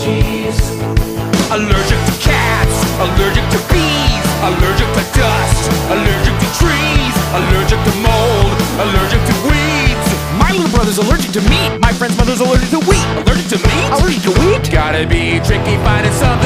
allergies. Allergic to cats, allergic to bees, allergic to dust, allergic to trees, allergic to mold, allergic to weeds. My little brother's allergic to meat. My friend's mother's allergic to wheat. Allergic to meat? Allergic to wheat? Gotta be tricky finding something